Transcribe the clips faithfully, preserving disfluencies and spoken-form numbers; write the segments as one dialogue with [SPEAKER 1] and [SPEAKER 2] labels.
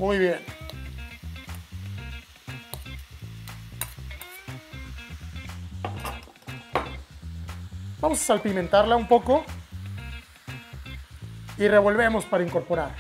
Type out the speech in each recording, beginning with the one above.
[SPEAKER 1] Muy bien. Vamos a salpimentarla un poco y revolvemos para incorporar.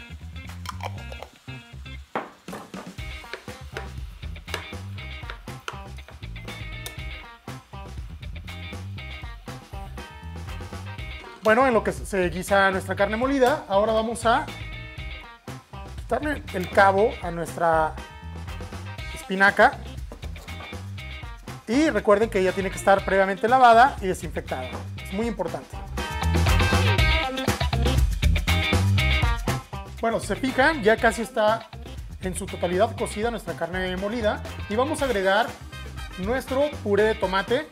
[SPEAKER 1] Bueno, en lo que se guisa nuestra carne molida, ahora vamos a quitarle el cabo a nuestra espinaca. Y recuerden que ella tiene que estar previamente lavada y desinfectada. Es muy importante. Bueno, si se fijan, ya casi está en su totalidad cocida nuestra carne molida. Y vamos a agregar nuestro puré de tomate.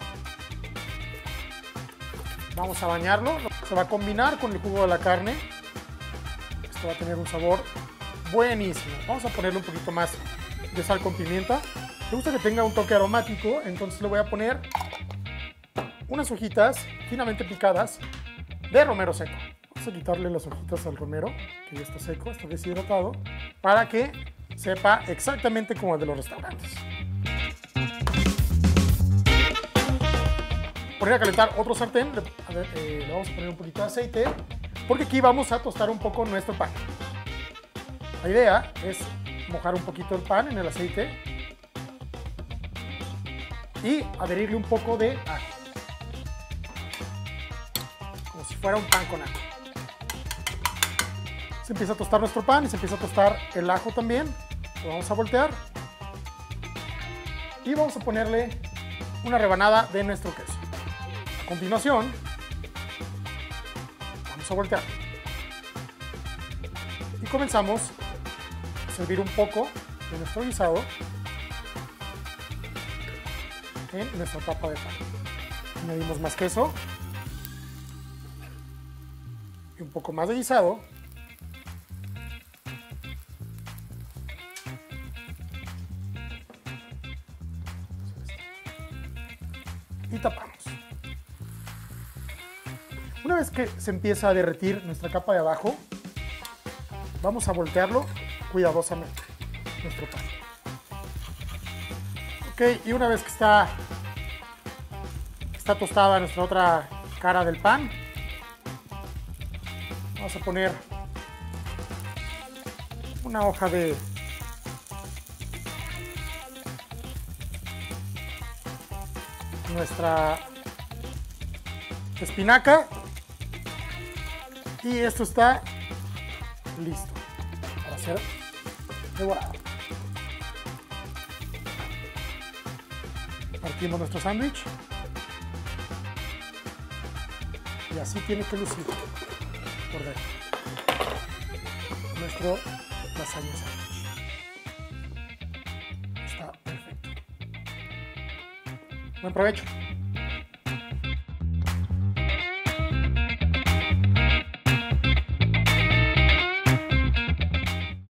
[SPEAKER 1] Vamos a bañarlo. Se va a combinar con el jugo de la carne. Esto va a tener un sabor buenísimo. Vamos a ponerle un poquito más de sal con pimienta. Me gusta que tenga un toque aromático, entonces le voy a poner unas hojitas finamente picadas de romero seco. Vamos a quitarle las hojitas al romero, que ya está seco, está deshidratado, para que sepa exactamente como el de los restaurantes. Poner a calentar otro sartén, le, a ver, eh, le vamos a poner un poquito de aceite, porque aquí vamos a tostar un poco nuestro pan. La idea es mojar un poquito el pan en el aceite y adherirle un poco de ajo, como si fuera un pan con ajo. Se empieza a tostar nuestro pan y se empieza a tostar el ajo también. Lo vamos a voltear y vamos a ponerle una rebanada de nuestro queso. A continuación, vamos a voltear y comenzamos a servir un poco de nuestro guisado en nuestra tapa de pan. Añadimos más queso y un poco más de guisado. Y tapamos. Una vez que se empieza a derretir nuestra capa de abajo, vamos a voltearlo cuidadosamente, nuestro pan. Ok, y una vez que está, está tostada nuestra otra cara del pan, vamos a poner una hoja de nuestra espinaca y esto está listo para ser devorado. Partimos nuestro sándwich y así tiene que lucir por dentro nuestro lasaña sándwich. Está perfecto. Buen provecho.